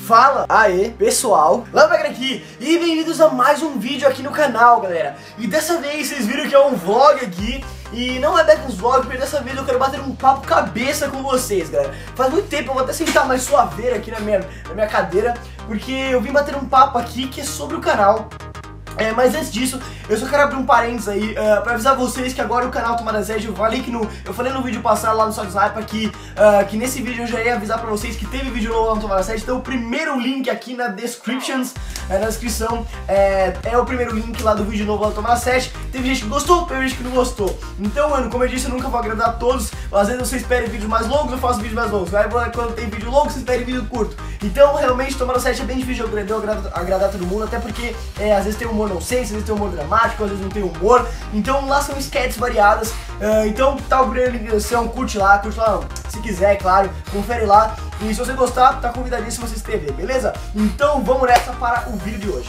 Fala aí pessoal, Lamberg aqui e bem-vindos a mais um vídeo aqui no canal, galera. E dessa vez vocês viram que é um vlog aqui. E não é Beckons Vlog, porque dessa vez eu quero bater um papo cabeça com vocês, galera. Faz muito tempo, eu vou até sentar mais suaveira aqui na minha cadeira, porque eu vim bater um papo aqui que é sobre o canal. Mas antes disso, eu só quero abrir um parênteses aí pra avisar vocês que agora o canal Tomada 7, eu falei no vídeo passado lá no Só Sniper que nesse vídeo eu já ia avisar pra vocês que teve vídeo novo lá no Tomada 7. Então o primeiro link aqui na descriptions, na descrição, é o primeiro link lá do vídeo novo lá no Tomada 7. Teve gente que gostou, teve gente que não gostou. Então, mano, como eu disse, eu nunca vou agradar a todos. Às vezes vocês pedem vídeos mais longos, eu faço vídeos mais longos. Aí quando tem vídeo longo, vocês pedem vídeo curto. Então, realmente, Tomada 7 é bem difícil de agradar todo mundo, até porque às vezes tem humor não sei, às vezes tem humor dramático, às vezes não tem humor. Então lá são sketches variadas. Então tá o primeiro link na descrição, curte lá se quiser, claro, confere lá. E se você gostar, tá convidadíssimo a se inscrever, beleza? Então vamos nessa para o vídeo de hoje.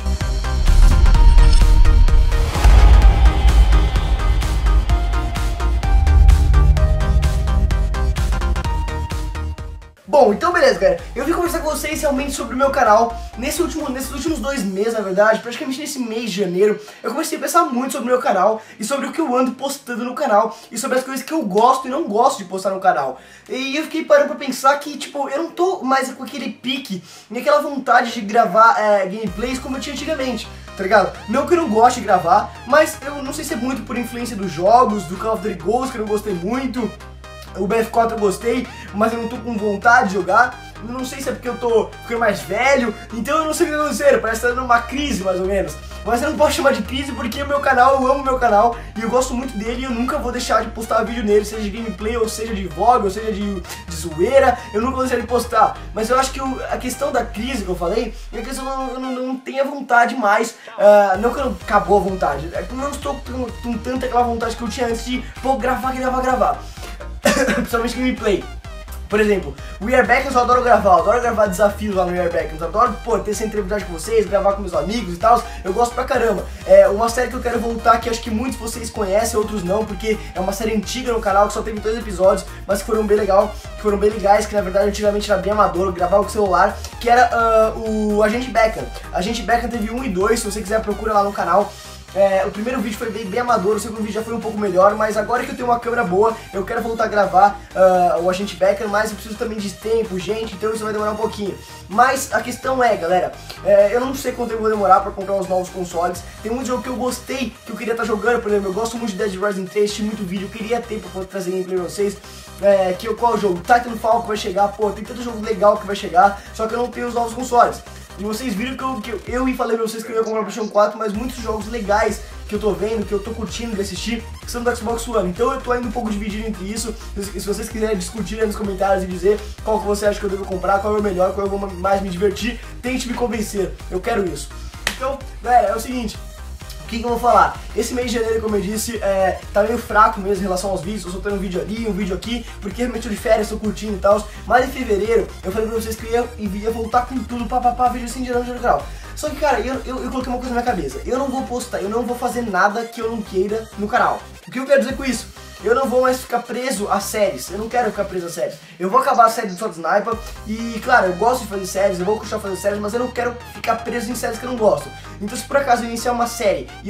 Bom, então beleza, galera, eu vim conversar com vocês realmente sobre o meu canal. Nesses últimos 2 meses, na verdade, praticamente nesse mês de janeiro, eu comecei a pensar muito sobre o meu canal e sobre o que eu ando postando no canal e sobre as coisas que eu gosto e não gosto de postar no canal. E eu fiquei parando pra pensar que, tipo, eu não tô mais com aquele pique e aquela vontade de gravar gameplays como eu tinha antigamente, tá ligado? Não que eu não goste de gravar, mas eu não sei se é muito por influência dos jogos, do Call of Duty Ghosts, que eu não gostei muito. O BF4 eu gostei, mas eu não tô com vontade de jogar. Não sei se é porque eu tô ficando mais velho. Então eu não sei o que tá acontecendo, parece que tá dando uma crise mais ou menos. Mas eu não posso chamar de crise porque o meu canal, eu amo o meu canal e eu gosto muito dele e eu nunca vou deixar de postar vídeo nele, seja de gameplay, ou seja de vlog, ou seja de zoeira, eu nunca vou deixar de postar. Mas eu acho que a questão da crise que eu falei, é que eu não tenho a vontade mais, não que eu acabou a vontade, é que eu não estou com tanta aquela vontade que eu tinha antes de, pô, gravar. Principalmente gameplay. Por exemplo, o We Are Backons eu adoro gravar desafios lá no We Are Backons, adoro, pô, ter essa entrevista com vocês, gravar com meus amigos e tal, eu gosto pra caramba. Uma série que eu quero voltar, que acho que muitos de vocês conhecem, outros não, porque é uma série antiga no canal, que só teve 2 episódios, mas que foram bem legais, que na verdade antigamente era bem amador, gravava com o celular, que era o Agente Beckham. Agente Beckham teve 1 e 2, se você quiser procura lá no canal. O primeiro vídeo foi bem amador, o segundo vídeo já foi um pouco melhor, mas agora que eu tenho uma câmera boa, eu quero voltar a gravar o Agente Beckham, mas eu preciso também de tempo, gente, então isso vai demorar um pouquinho. Mas a questão é, galera, eu não sei quanto tempo eu vou demorar pra comprar os novos consoles. Tem muito jogo que eu gostei, que eu queria estar jogando, por exemplo, eu gosto muito de Dead Rising 3, assisti muito vídeo, eu queria ter pra poder trazer gameplay pra vocês. Qual é o jogo? Titanfall que vai chegar, pô, tem tanto jogo legal que vai chegar, só que eu não tenho os novos consoles. E vocês viram que eu falei pra vocês que eu ia comprar o PlayStation 4, mas muitos jogos legais que eu tô vendo, que eu tô curtindo de assistir, que são do Xbox One. Então eu tô ainda um pouco dividido entre isso. Se vocês quiserem discutir aí nos comentários e dizer qual que você acha que eu devo comprar, qual é o melhor, qual eu vou mais me divertir, tente me convencer. Eu quero isso. Então, galera, é o seguinte. O que eu vou falar? Esse mês de janeiro, como eu disse, tá meio fraco mesmo em relação aos vídeos. Eu soltando um vídeo ali, um vídeo aqui, porque realmente eu de férias, tô curtindo e tal. Mas em fevereiro, eu falei pra vocês que eu ia voltar com tudo, vídeo assim de no canal. Só que, cara, eu coloquei uma coisa na minha cabeça. Eu não vou postar, eu não vou fazer nada que eu não queira no canal. O que eu quero dizer com isso? Eu não vou mais ficar preso a séries, eu não quero ficar preso a séries. Eu vou acabar a série do Só Sniper e, claro, eu gosto de fazer séries, eu vou continuar fazendo séries, mas eu não quero ficar preso em séries que eu não gosto. Então se por acaso eu iniciar uma série e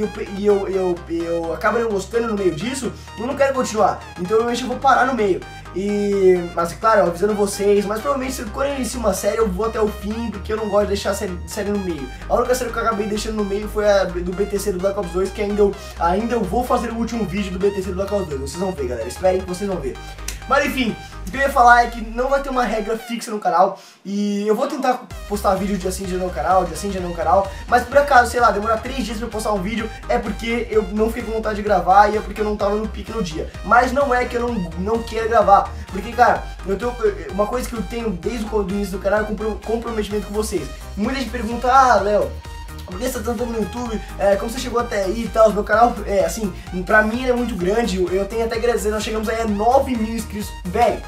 eu acabo não gostando no meio disso, eu não quero continuar. Então eu vou parar no meio. Mas claro, eu avisando vocês, mas provavelmente quando eu inicio uma série eu vou até o fim, porque eu não gosto de deixar a série no meio. A única série que eu acabei deixando no meio foi a do BTC do Black Ops 2, que ainda eu vou fazer o último vídeo do BTC do Black Ops 2, vocês vão ver, galera, esperem que vocês vão ver. Mas enfim, o que eu ia falar é que não vai ter uma regra fixa no canal e eu vou tentar postar vídeo de assim dia no canal, de assim dia no canal, mas por acaso, sei lá, demorar 3 dias pra eu postar um vídeo é porque eu não fiquei com vontade de gravar e é porque eu não tava no pique no dia. Mas não é que eu não queira gravar, porque, cara, uma coisa que eu tenho desde o início do canal é comprometimento com vocês. Muita gente pergunta, Léo, por que você tá tanto tempo no YouTube, como você chegou até aí e tal. Meu canal, assim, pra mim ele é muito grande, eu tenho até que agradecer, nós chegamos aí a 9 mil inscritos, velho,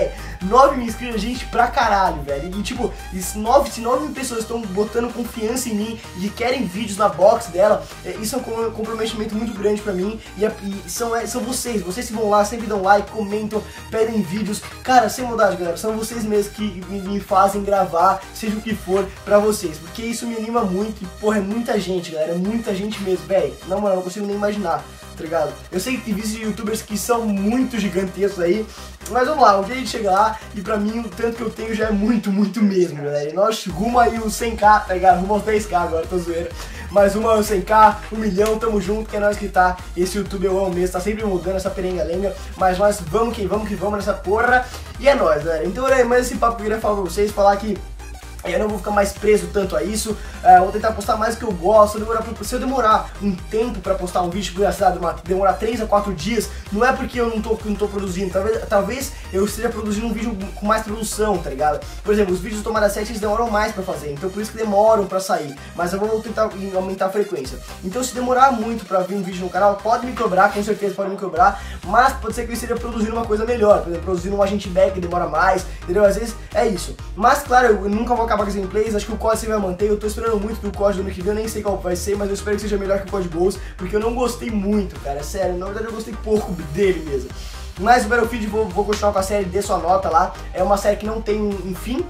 9 mil inscritos, gente, pra caralho, velho. E tipo, se 9 mil pessoas estão botando confiança em mim e querem vídeos na box dela, isso é um comprometimento muito grande pra mim. E são vocês que vão lá, sempre dão like, comentam, pedem vídeos. Cara, sem maldade, galera, são vocês mesmos que me fazem gravar, seja o que for, pra vocês. Porque isso me anima muito e, porra, é muita gente, galera, é muita gente mesmo, velho. Na moral, não consigo nem imaginar, tá ligado? Eu sei que tem vídeos de youtubers que são muito gigantescos aí, mas vamos lá, um dia a gente chega lá e pra mim o tanto que eu tenho já é muito mesmo, galera. E nós rumo aí os 100k, tá ligado? Rumo aos 10k agora, tô zoeira. Mais uma 100k, 1 milhão, tamo junto, que é nós que tá. Esse YouTube eu amo mesmo, tá sempre mudando essa perenga-lenga, mas nós vamos que vamos nessa porra. E é nóis, galera. Então, mais esse papo que eu queria falar pra vocês, falar que eu não vou ficar mais preso tanto a isso, vou tentar postar mais o que eu gosto. Se eu demorar um tempo pra postar um vídeo, demorar 3 a 4 dias, não é porque eu não tô produzindo, talvez eu esteja produzindo um vídeo com mais produção, tá ligado? Por exemplo, os vídeos do Tomada 7 eles demoram mais pra fazer, então por isso que demoram pra sair, mas eu vou tentar aumentar a frequência. Então se demorar muito pra vir um vídeo no canal, pode me cobrar, com certeza pode me cobrar, mas pode ser que eu esteja produzindo uma coisa melhor, por exemplo, produzindo um agente back que demora mais, entendeu? Às vezes é isso, mas claro, eu nunca vou acabar com as gameplays, acho que o COD vai manter, eu tô esperando muito do COD do ano que vem, eu nem sei qual vai ser, mas eu espero que seja melhor que o COD Goals, porque eu não gostei muito, cara, sério, na verdade eu gostei pouco dele mesmo. Mas o Battlefield vou continuar com a série, dê sua nota lá, é uma série que não tem um fim,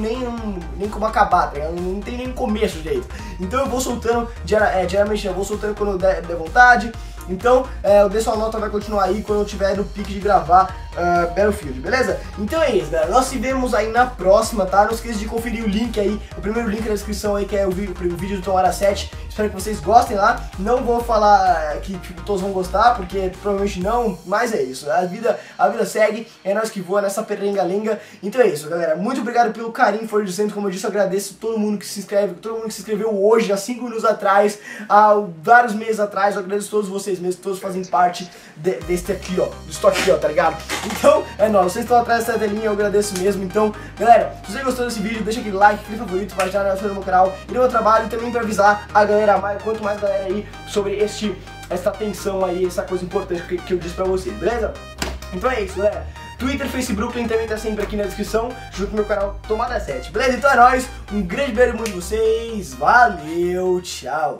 nem como acabar, tá ligado? Não tem nem começo direito. Então eu vou soltando, diariamente eu vou soltando quando der vontade. Então, o Dê Sua Nota vai continuar aí quando eu tiver no pique de gravar Battlefield, beleza? Então é isso, galera. Nós se vemos aí na próxima, tá? Não esqueça de conferir o link aí, o primeiro link na descrição aí, que é o vídeo do Tomada 7. Espero que vocês gostem lá. Não vou falar que tipo, todos vão gostar, porque provavelmente não, mas é isso. A vida segue, é nós que voa nessa perenga-lenga. Então é isso, galera. Muito obrigado pelo carinho, for de sempre. Como eu disse, eu agradeço todo mundo que se inscreve, todo mundo que se inscreveu hoje, há 5 minutos atrás, há vários meses atrás. Eu agradeço a todos vocês mesmo, todos fazem parte desse aqui, ó, disso aqui, ó, tá ligado? Então, é nóis, vocês estão atrás dessa telinha, eu agradeço mesmo. Então, galera, se você gostou desse vídeo, deixa aquele like, aquele favorito, vai já no meu canal e no meu trabalho, e também pra avisar a galera, quanto mais galera aí, sobre essa atenção aí, essa coisa importante que eu disse pra vocês, beleza? Então é isso, galera. Twitter, Facebook também tá sempre aqui na descrição, junto com o meu canal Tomada 7, beleza? Então é nóis, um grande beijo muito de vocês, valeu, tchau!